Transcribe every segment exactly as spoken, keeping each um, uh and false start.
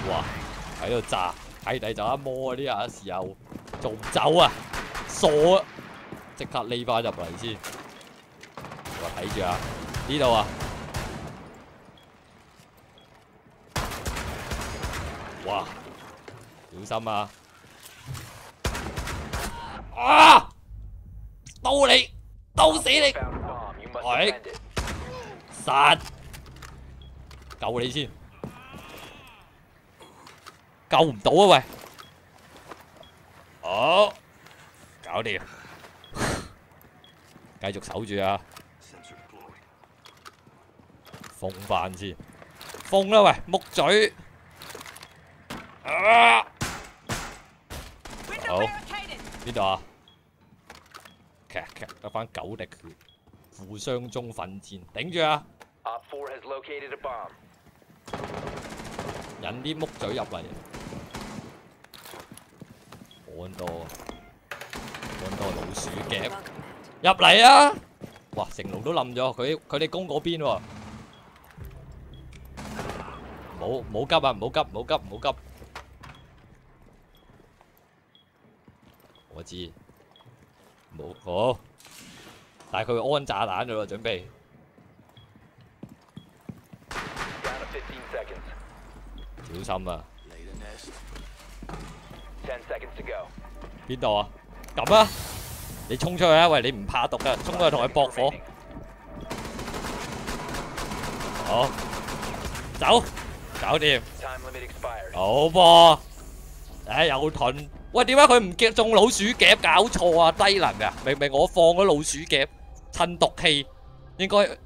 哇！喺度炸，契弟就一摸嗰啲啊時候仲唔走啊？傻啊！即刻匿翻入嚟先。我睇住啊，呢度啊！哇！小心啊！啊！到你，到死你！喂，殺！救你先，救唔到啊喂！好，搞掂，繼續守住啊！封翻先，封啦喂，木嘴！啊！好，邊度啊？劇劇得翻九滴血，互相中奮戰，頂住啊！引啲木嘴入嚟，好多好多老鼠夾入嚟啊！哇，成龍都冧咗，佢佢哋攻嗰邊喎，冇冇急啊，唔好急，唔好急，唔好急，我知，冇好，但係佢會安炸彈咗啦，準備。小心啊！邊度啊？撳啊！你衝出去啊！喂，你唔怕毒噶，衝出去同佢搏火。好，走，搞掂。好噃。唉，有盾。喂，點解佢唔夾中老鼠夾？搞錯啊！低能啊！明明我放咗老鼠夾，趁毒氣，應該。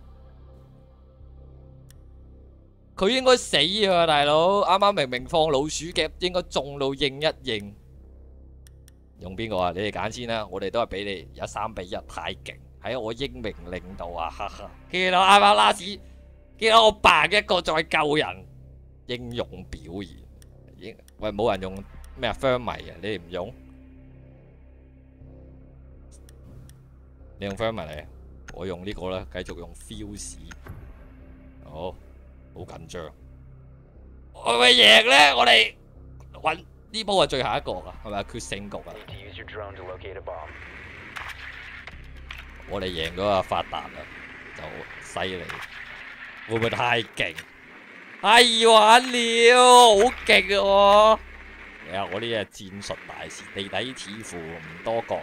佢應該死啊，大佬！啱啱明明放老鼠夾，應該中到應一應。用邊個啊？你哋揀先啦，我哋都係俾你有三比一，太勁！喺我英明領導啊，哈哈！見到啱啱拉屎，見到我扮一個再救人，英勇表現。喂，冇人用咩啊 Thermite 啊？你哋唔用？你用 Thermite嚟，我用呢個啦，繼續用 Fuse。好。好緊張，會唔會贏咧？我哋揾呢波係最後一個噶，係咪決勝局啊？我哋贏咗啊，發達啦，就犀利。會唔會太勁？太易玩了，好勁啊！你啊，我呢啲係戰術大師，地底似乎唔多角。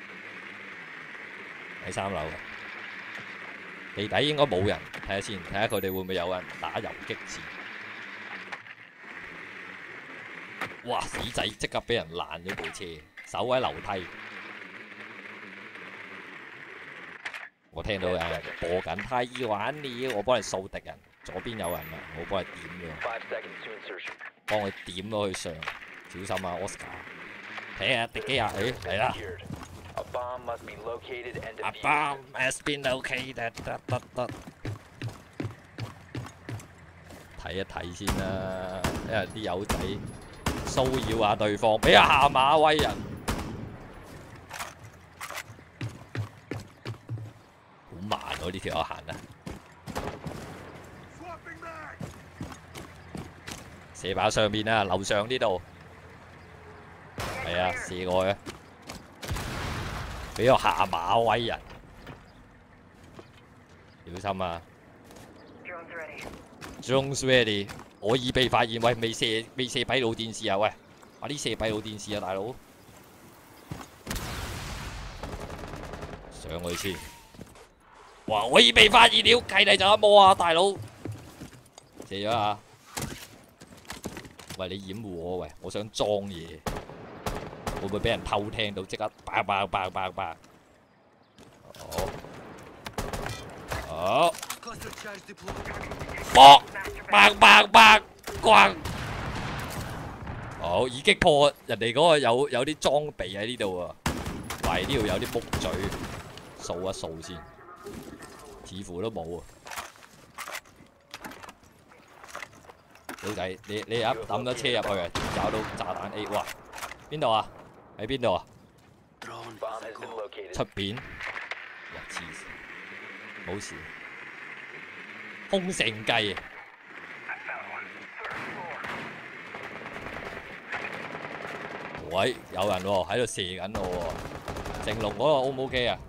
喺三樓。地底應該冇人，睇下先，睇下佢哋會唔會有人打游擊戰。哇！死仔即刻俾人爛咗部車，守喺樓梯。我聽到有人播緊太易玩了，我幫你掃敵人，左邊有人啊，我幫你點咗，幫佢點咗去上，小心啊 ，Oscar。睇下敵機啊，誒嚟啦！A bomb must be located and defused. A bomb has been located. 得得得，睇一睇先啦，因為啲友仔騷擾下對方，俾下下馬威人，好慢喎呢條友行啊！射爆上面啊，樓上呢度，係啊，射過去。俾個下馬威人，小心啊 ！Drones ready， 我已被發現。喂，未射未射閉路電視啊！喂，快啲射閉路電視啊，大佬！上去先。哇！我已被發現了，契弟就一摸啊，大佬！射咗啊！喂，你掩護我喂，我想裝嘢。會唔會俾人偷聽到？即刻爆爆爆爆爆！好，好，搏，爆爆爆，咣！好，已擊破人哋嗰個有有啲裝備喺呢度啊！喂，呢度有啲木嘴，掃一掃先，似乎都冇啊！老仔，你你一抌咗車入去啊，找到炸彈 A， 哇！邊度啊？喺邊度啊？出邊？哇！黐線，冇事。空城計啊！ 喂，有人喎喺度射緊我喎，成龍嗰個 O 唔 OK 啊？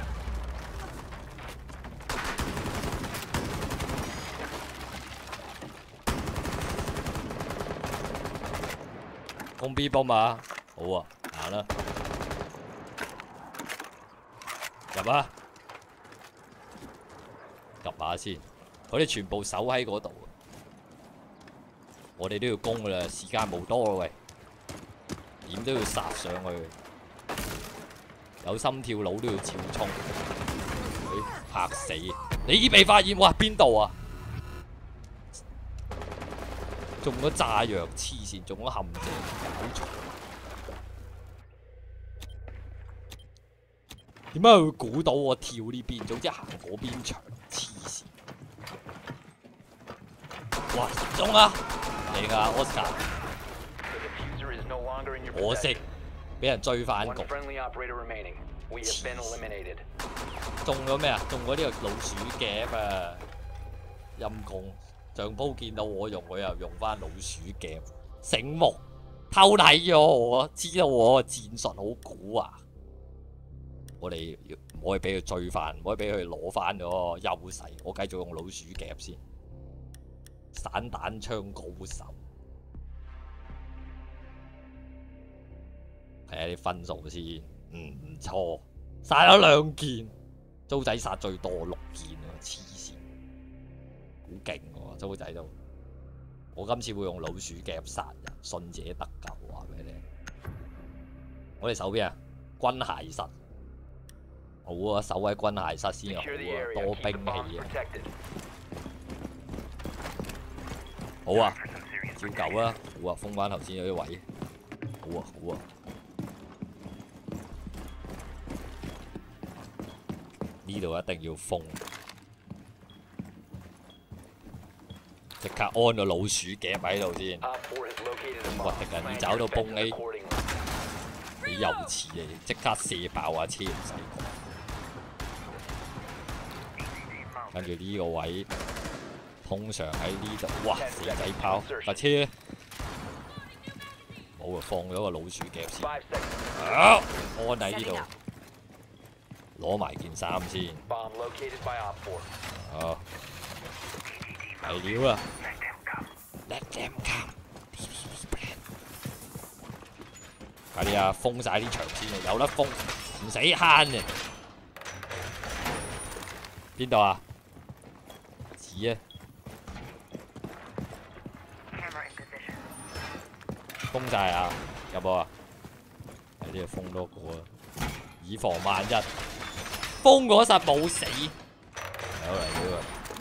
攻 B bomb啊！好啊，行啦，入啊！入下先，佢哋全部守喺嗰度，我哋都要攻噶啦，時間冇多啦喂，點都要殺上去，有心跳佬都要照衝，嚇死！你已被發現，哇邊度啊？中咗炸藥，黐線，中咗陷阱，搞錯。點解佢會估到我跳呢邊？總之行嗰邊牆，黐線。哇，中啊！嚟㗎 Oscar， 可惜俾人追翻局。中咗咩啊？中咗呢個老鼠夾啊！陰公。上鋪見到我用，我又用翻老鼠夾，醒目偷睇咗我，知道我個戰術好蠱啊！我哋唔可以俾佢追翻，唔可以俾佢攞翻嗰個優勢。我繼續用老鼠夾先，散彈槍高手。睇下啲分數先，嗯唔錯，殺咗兩件，租仔殺最多六件啊！黐線，好勁喎租仔都。我今次會用老鼠夾殺人，信者得救話俾你聽。我哋守邊啊？軍械室。好啊，守喺軍械室先啊，好啊，多兵器啊。好啊，照舊啊，好啊，封翻頭先嗰啲位。好啊，好啊。呢度一定要封，即刻安個老鼠夾喺度先。哇！敵人要找到崩 A， 你又似嚟，即刻射爆架車唔使講。跟住呢個位，通常喺呢度，哇！死仔炮架車，冇啊，放咗個老鼠夾先。啊！安喺呢度。攞埋件衫先。好，嚟料啦 ！Let them come。快啲啊！封晒啲牆先啊！有得封，唔使慳嘅。邊度啊？指啊！封晒啊！有冇啊？喺呢度封多個啊！以防萬一。封嗰實冇死，好嚟料啊！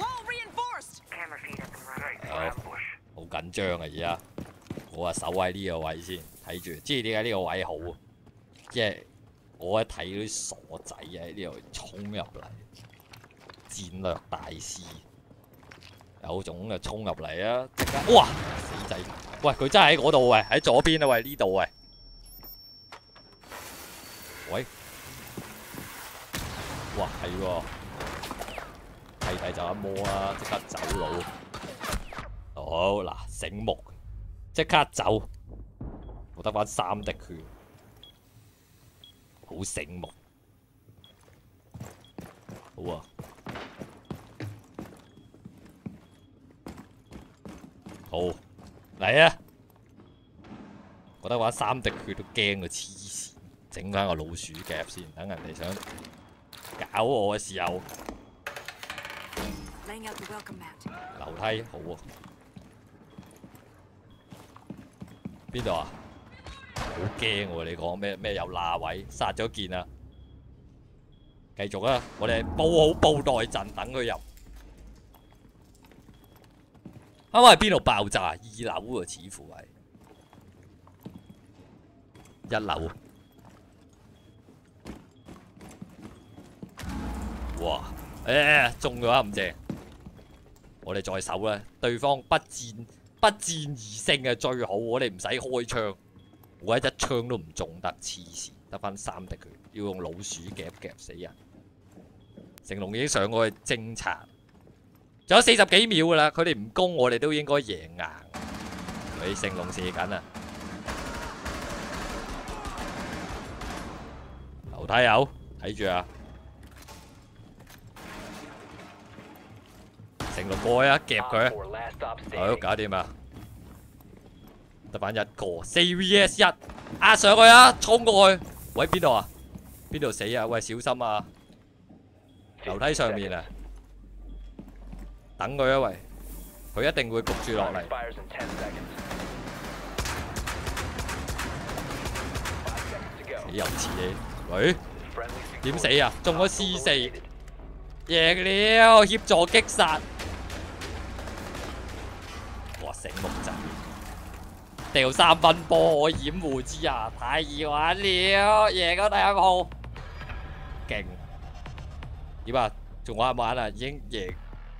好，好緊張啊！而家我啊守喺呢個位先，睇住。知點解呢個位好？即係我一睇嗰啲傻仔喺呢度衝入嚟，戰略大師有種就衝入嚟啊！即刻哇死仔！喂，佢真係喺嗰度喂，喺左邊啊喂，呢度喂，喂！哇，係喎，睇睇就一摸啦，即刻走佬。好嗱，醒目，即刻走。我得翻三滴血，好醒目。好啊，好嚟啊！我得翻三滴血都驚個黐線，整翻個老鼠夾先，等人哋想搞我嘅時候，樓梯好啊！邊度啊？好驚喎！你講咩咩有罅位，殺咗件啊！繼續啊！我哋佈好布袋陣，等佢入。啱啱喺邊度爆炸？二樓啊，似乎係一樓。哇！誒、欸，中咗咁正，我哋再守啦。對方不戰不戰而勝係最好，我哋唔使開槍，我一槍都唔中得，黐線，得翻三滴血，要用老鼠夾夾死人。成龍已經上過去偵察，仲有四十幾秒噶啦，佢哋唔攻，我哋都應該贏硬。佢成龍射緊啊！ 樓梯有，睇住啊！成龍過去啊，夾佢，好搞掂啊！得返一個，四 V S 一，壓上去啊，衝過去！喂，邊度啊？邊度死啊？喂，小心啊！樓梯上面啊！等佢啊，喂！佢一定會焗住落嚟。死又似你，喂？點死啊？中咗 C 四，贏了！協助擊殺。哇！醒目仔，掉三分波我掩護之下，太易玩了，贏咗第一鋪，勁！點啊？仲玩唔玩啊？已經贏。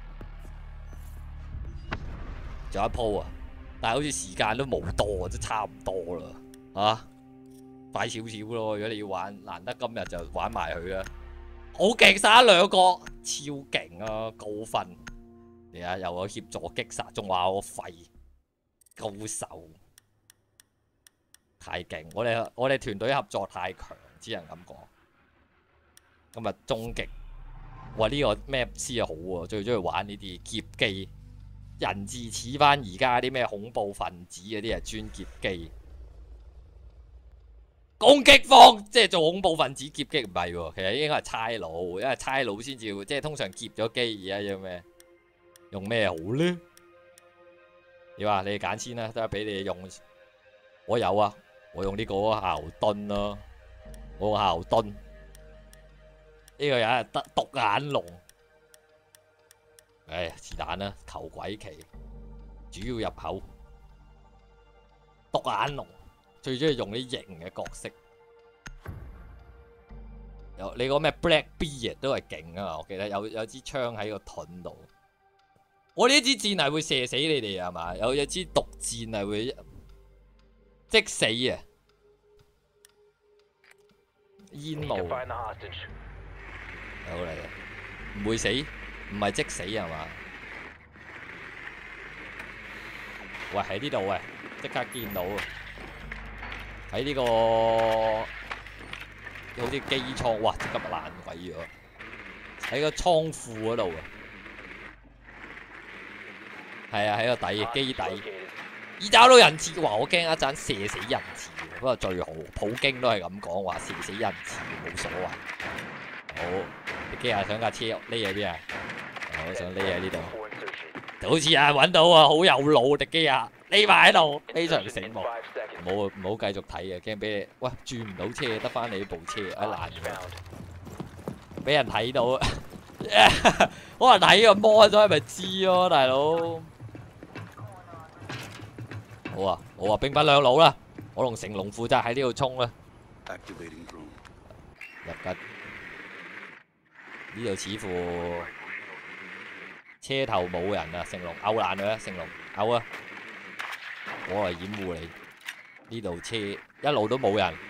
仲有一鋪啊，但係好似時間都冇多，都差唔多啦，嚇，快少少咯。如果你要玩，難得今日就玩埋佢啦。好勁，殺咗兩個，超勁啊，高分。嚟啊，又有協助擊殺，仲話我廢，高手，太勁！我哋我哋團隊合作太強，只能咁講。今日終極，哇！呢、這個 map 先好喎，最中意玩呢啲劫機。人字似翻而家啲咩恐怖分子嗰啲係專劫機，攻擊方即係做恐怖分子劫擊唔係喎，其實應該係差佬，因為差佬先至即係通常劫咗機，而家用咩用咩好咧？你話你揀先啦，都係俾你用。我有啊，我用呢個校盾咯，我用校盾。呢、這個人係得獨眼龍。唉，是但啦，求鬼旗，主要入口獨眼龍，最中意用啲型嘅角色。有你講咩 Black Beard 都係勁啊！我記得有有支槍喺個盾度。我呢支箭係會射死你哋係嘛？有一支毒箭係會即死啊！煙霧有嚟啊，唔會死。唔係即死係嘛？喂，喺呢度喂，即刻見到喺呢、這個好似機艙，哇！即刻爛鬼咗喺個倉庫嗰度啊！係啊，喺個底機底，已找到人質。哇！我驚一陣射死人質，不過最好普京都係咁講話，射死人質冇所謂。好，你機下想架車匿喺邊啊？我想匿喺呢度，好似啊揾到啊，好有腦敵機啊，匿埋喺度，非常醒目。唔好唔好繼續睇啊，驚俾你喂轉唔到車，得翻你部車啊爛咗，俾人睇到，可能睇個摩咗咪知咯，大佬。好啊，好啊，兵分兩路啦，我同成龍負責喺呢度衝啦。入緊呢度似乎。車頭冇人啊！成龍勾爛佢啊！成龍勾啊！我嚟掩護你。呢度車一路都冇人，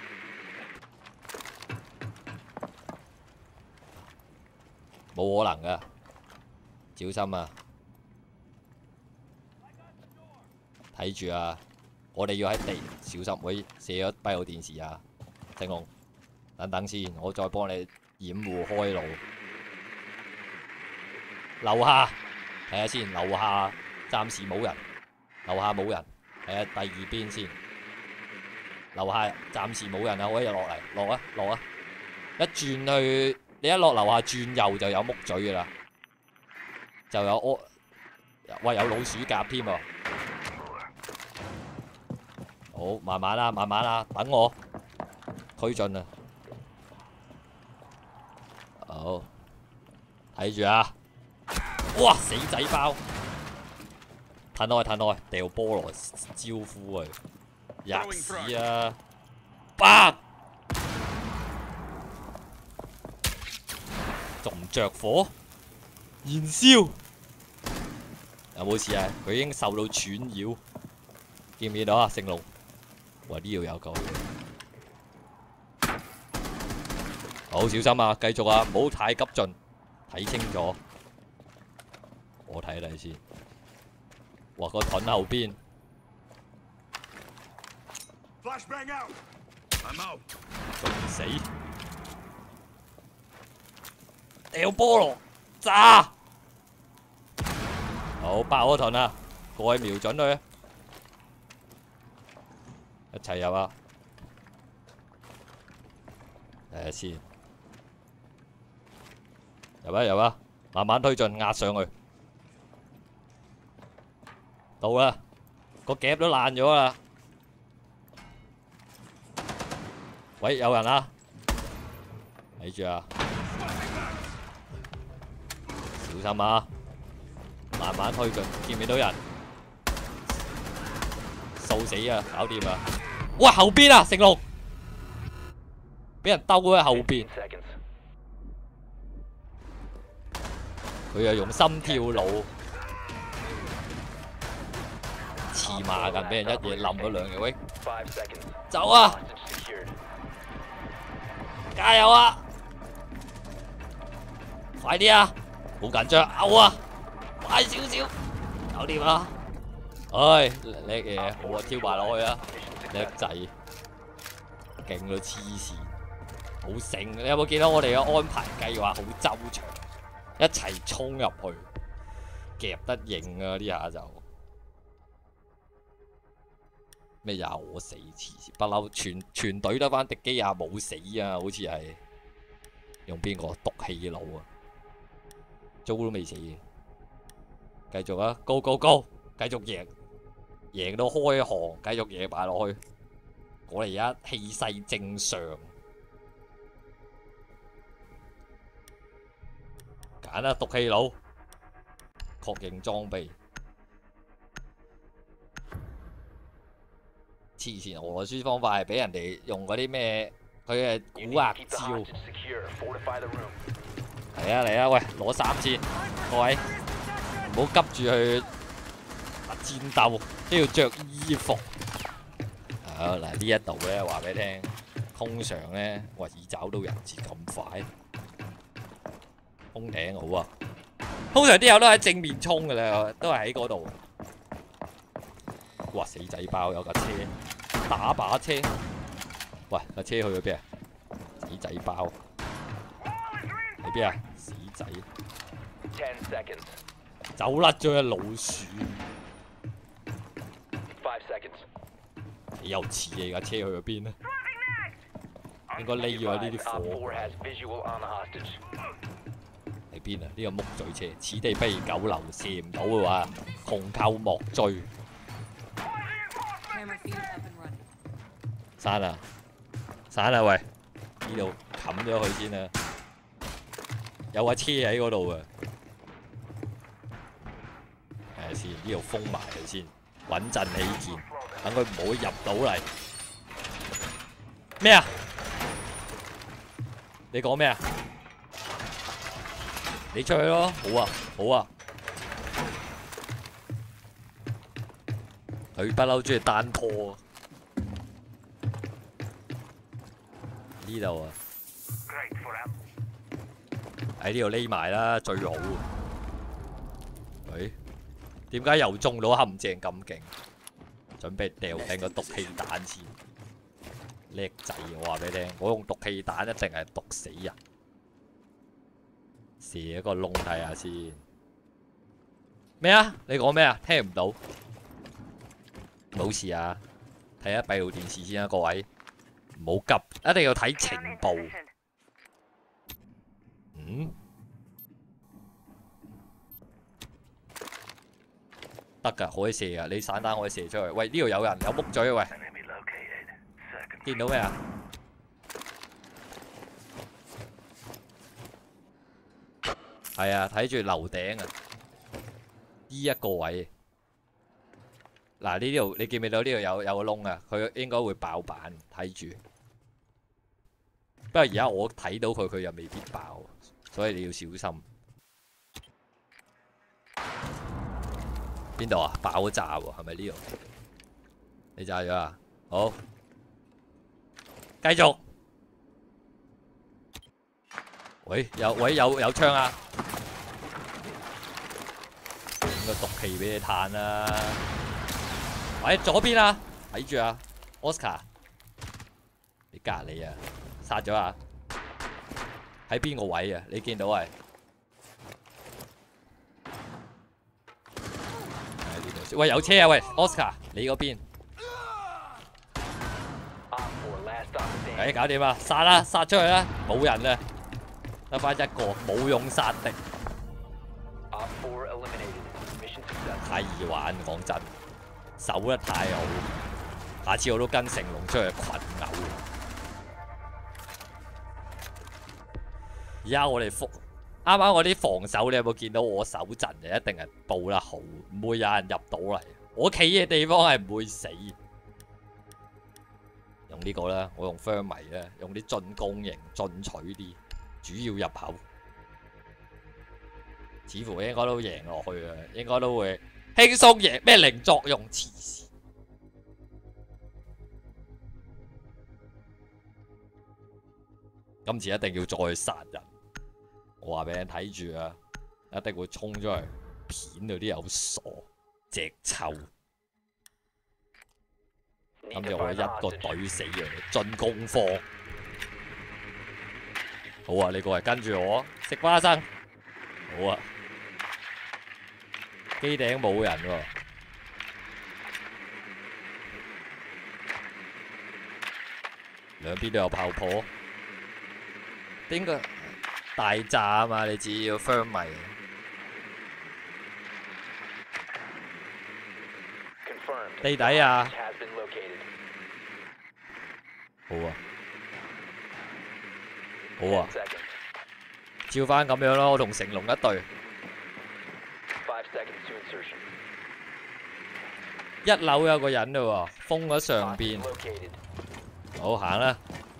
冇可能噶，小心啊！睇住啊！我哋要喺地小心，會射咗閉路電視啊！成龍，等等先，我再幫你掩護開路。樓下睇下先，樓下暫時冇人，樓下冇人，睇下第二邊先。樓下暫時冇人啊，可以落嚟，落啊，落啊！一轉去，你一落樓下轉右就有木嘴噶啦，就有屙，喂有老鼠夾添喎。好，慢慢啦，慢慢啦，等我推進啊！好，睇住啊！哇！死仔包，褪開褪開，掉菠蘿招呼佢，吔屎啊！爆！仲唔着火？燃燒！有冇事啊？佢已經受到串擾，見唔見到啊？成龍，哇！呢度有個，好小心啊！繼續啊，唔好太急進，睇清楚。我睇睇先，哇！個盾後邊，仲唔死？ 掉菠蘿，炸！好爆咗盾啦，過去瞄準佢，一齊入啊！睇下先，入啊入啊，慢慢推進壓上去，到啦，個夾都爛咗啦。喂，有人啊！睇住啊，小心啊！慢慢推進，見唔見到人？掃死啊！搞掂啊！哇，後邊啊，成龍俾人兜喺後邊，佢又用心跳腦黐孖筋，俾人一嘢冧咗兩條喂！走啊！加油啊！快啲啊！好緊張，嘔啊！快少少，搞掂啦！唉，叻嘢，好啊，跳埋落去啊！叻仔，勁到黐線，好醒！你有冇見到我哋嘅安排計劃好周詳？一齊衝入去，夾得型啊！呢下就咩廿我死黐線，不嬲全全隊得翻迪基亞冇死啊！好似係用邊個毒氣佬啊？租都未死嘅。繼續啊 ，Go Go Go， 繼續贏，贏到開行，繼續贏埋落去。我哋而家氣勢正常，揀啦毒氣佬，確認裝備。黐線，俄羅斯方法係俾人哋用嗰啲咩，佢嘅古惑招。嚟啊嚟啊，喂，攞三千，各位。唔好急住去戰鬥，都要着衣服。好嗱，呢一度咧話俾你聽，通常咧，喂，已找到人質咁快，空艇好啊。通常啲友都喺正面衝噶啦，都係喺嗰度。哇！死仔包有架車，打把車。喂，架車去咗邊啊？死仔包喺邊啊？死仔。走甩咗隻老鼠，你又似你架車去咗邊呢？應該匿咗喺呢啲貨喺邊啊？呢個木嘴車，此地不宜久留，射唔到嘅話，窮寇莫追。散啦，散啦，喂！呢度冚咗佢先啦，有架車喺嗰度啊！先呢度封埋佢先，穩陣起見，等佢唔好入到嚟。咩啊？你講咩啊？你出去咯，好啊，好啊。佢不嬲中意單拖。呢度啊，喺呢度匿埋啦，最好。喂？點解又中到陷阱咁勁？準備掉定個毒氣彈先，叻仔！我話俾你聽，我用毒氣彈一定係毒死人。射一個窿睇下先。咩啊？你講咩啊？聽唔到。冇事啊，睇下閉路電視先啊，各位。唔好急，一定要睇情報。嗯？得㗎，可以射㗎，你散彈可以射出去。喂，呢度有人，有木嘴喂，見到咩啊？係啊，睇住樓頂啊，呢一個位。嗱，呢度你見唔見到呢度有有個窿啊？佢應該會爆板，睇住。不過而家我睇到佢，佢又未必爆，所以你要小心。邊度啊？爆炸喎，係咪呢度？你炸咗啊？好，繼續。喂，有喂有有槍啊！整個毒氣俾你嘆啦。喂，左邊啊，睇住啊 ，Oscar， 你隔離啊，殺咗啊！喺邊個位啊？你見到係喂，有車啊！喂 ，Oscar， 你嗰邊？誒，搞掂啦，殺啦，殺出去啦，冇人啦，得翻一個，冇用殺敵。太易玩，講真，守得太好。下次我都跟成龍出去群毆。而家我哋防，啱啱我啲防守，你有冇見到我守陣就一定係佈得好，唔會有人入到嚟。我企嘅地方係唔會死。用呢個啦，我用 Thermite 啦，用啲進攻型、進取啲，主要入口。似乎應該都贏落去啊，應該都會輕鬆贏。咩零作用黐線？今次一定要再殺人。我話俾你睇住啊，一定會衝出去片到啲有傻隻臭。今日我一個隊死啊！進攻方好啊！你過嚟跟住我食花生。好啊！機頂冇人喎，兩邊都有炮破。邊個大炸啊嘛？你只要 Thermite。地底啊！好啊，好啊，照翻咁樣咯，我同成龍一隊。一樓有個人嘞喎，封咗上邊。好，行啦。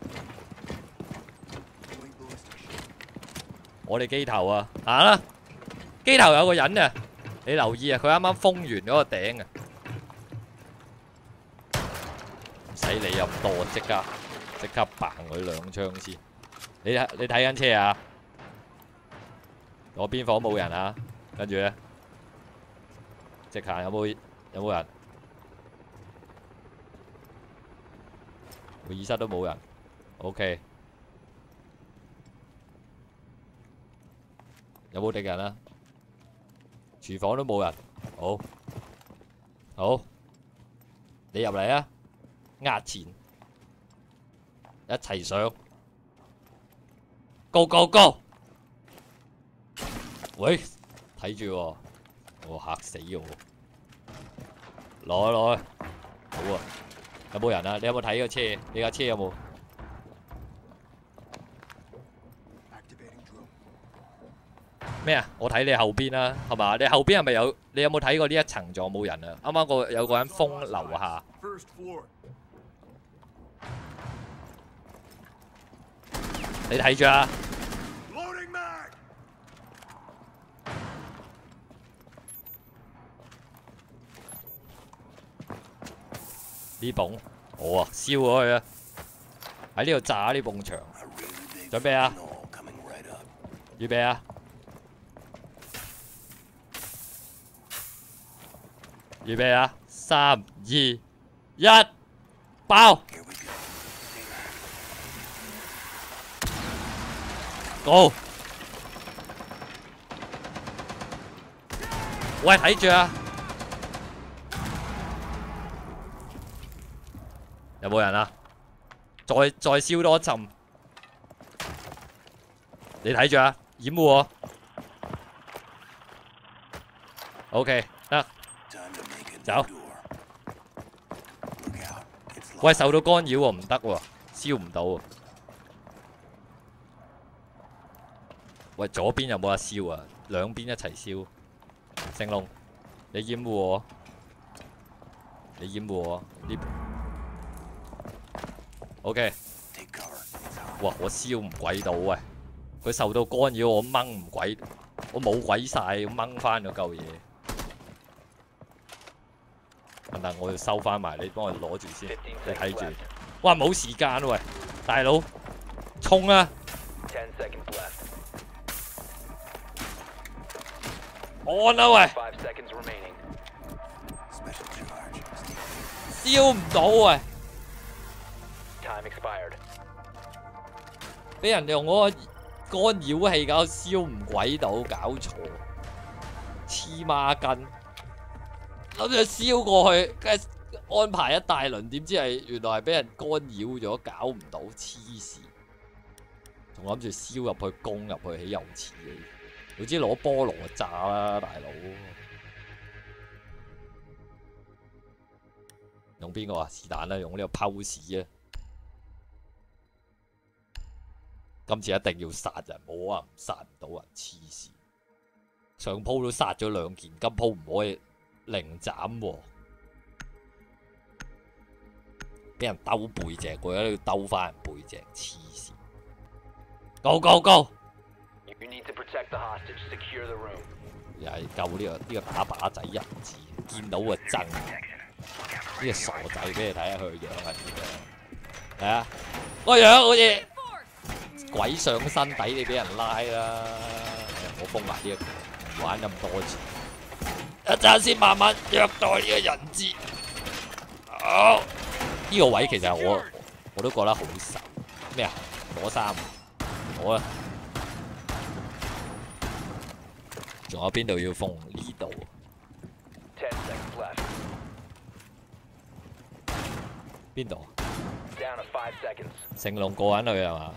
我哋機頭啊，行啦。機頭有個人啊，你留意啊，佢啱啱封完嗰個頂啊。唔使理咁多，即刻即刻嘭佢兩槍先。你你睇緊車啊？我邊房冇人啊？跟住咧，直行有冇有冇人？會議室都冇人。OK。有冇敵人啊？廚房都冇人。好，好，你入嚟啊！壓前，一齊上 ，Go Go Go！ 喂，睇住喎，我嚇死我！攞攞，好啊！有冇人啊？你有冇睇個車？你架車有冇？咩啊？我睇你後邊啦，係嘛？你後邊係咪有？你有冇睇過呢一層仲有冇人啊？啱啱個有個人封樓下。你睇住啊！呢埲好啊，燒咗佢啊！喺呢度炸呢埲牆。準備啊！預備啊！預備啊！三、二、一，爆！ Go！ 喂，睇住啊！有冇人啊？再再燒多一陣。你睇住啊！掩護我。OK， 得。走。喂，受到干擾喎，唔得喎，燒唔到喎。喂，左邊有冇得燒啊？兩邊一齊燒。成龍，你掩護我，你掩護我呢 ？OK。哇！我燒唔鬼到喂，佢受到干擾，我掹唔鬼，我冇鬼晒，要掹翻嗰嚿嘢。但我要收翻埋，你幫我攞住先，你睇住。哇！冇時間喂，大佬，衝啊！按啦喂，燒唔到喂，俾人用嗰個干擾器搞燒唔鬼到，搞錯，黐孖筋。 諗住燒過去，跟住安排一大輪，點知係原來係俾人干擾咗，搞唔到，黐線！仲諗住燒入去攻入去起油池嘅，總之攞菠蘿炸啦，大佬！用邊個啊？是但啦，用呢個 pose 啊！今次一定要殺人，冇啊，殺唔到人，黐線！上鋪都殺咗兩件，今鋪唔可以零斬喎，俾人兜背脊，我喺度兜翻人背脊，黐線！Go go go！ 又係救呢個呢個打靶仔人質，見到個憎，呢個傻仔俾你睇下佢個樣係點樣？係啊，個樣好似〜鬼上身底，你俾人拉啦！我封埋呢個，唔玩咁多次，一陣先慢慢虐待呢個人質。好，呢個位其實我我都覺得好神。咩啊？攞衫，好啊！仲有邊度要封？呢度。邊度？成龍過緊去係嘛？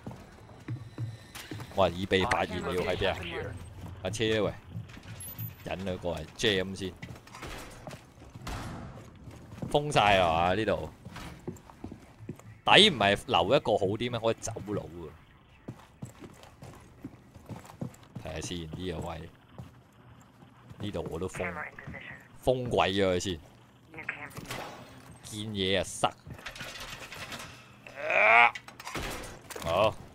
我話已被發現，你要喺邊啊？架車喂，引佢過嚟 jam 先，封晒係嘛？呢度底唔係留一個好啲咩？可以走佬喎。睇下先呢個位，呢度我都封封鬼咗佢先，見嘢啊塞。好。